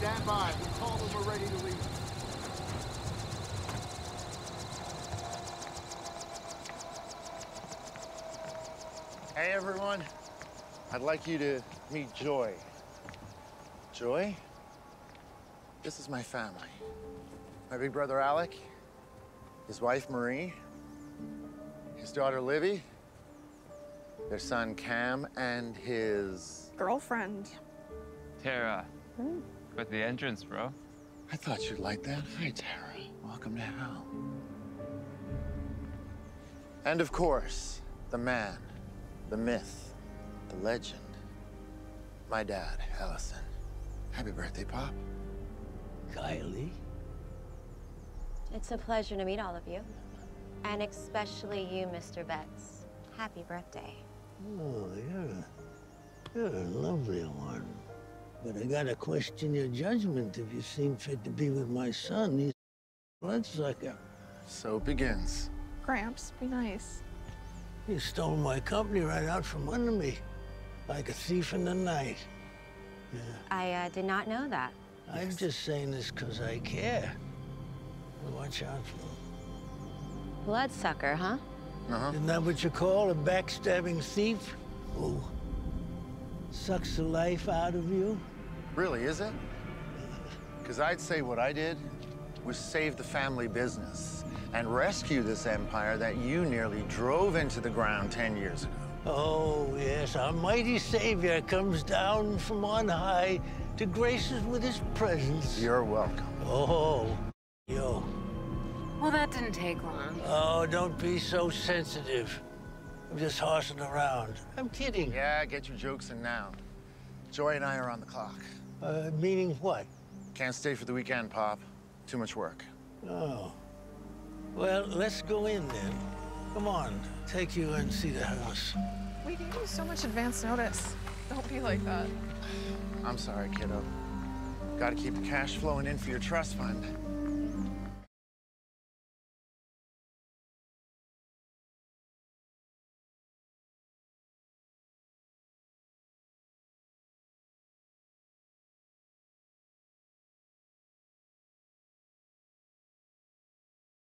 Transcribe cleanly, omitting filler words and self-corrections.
Stand by. We call them. We're ready to leave. Hey, everyone. I'd like you to meet Joy. Joy? This is my family. My big brother, Alec. His wife, Marie. His daughter, Livy. Their son, Cam, and his... girlfriend. Tara. With the entrance, bro. I thought you'd like that. Hi, Tara. Welcome to hell. And of course, the man, the myth, the legend. My dad, Allison. Happy birthday, Pop. Kylie. It's a pleasure to meet all of you. And especially you, Mr. Betts. Happy birthday. Oh, you're a lovely one. But I gotta question your judgment if you seem fit to be with my son. He's a bloodsucker. So it begins. Gramps, be nice. You stole my company right out from under me, like a thief in the night. Yeah. I did not know that. I'm just saying this because I care. Watch out for him. Bloodsucker, huh? Uh-huh. Isn't that what you call a backstabbing thief? Who sucks the life out of you? Really, is it? Because I'd say what I did was save the family business and rescue this empire that you nearly drove into the ground 10 years ago. Oh, yes, our mighty savior comes down from on high to grace us with his presence. You're welcome. Oh, yo. Well, that didn't take long. Oh, don't be so sensitive. I'm just horsing around. I'm kidding. Yeah, get your jokes in now. Joy and I are on the clock. Meaning what? Can't stay for the weekend, Pop. Too much work. Oh. Well, let's go in then. Come on, take you and see the house. We gave you so much advance notice. Don't be like that. I'm sorry, kiddo. Gotta keep the cash flowing in for your trust fund.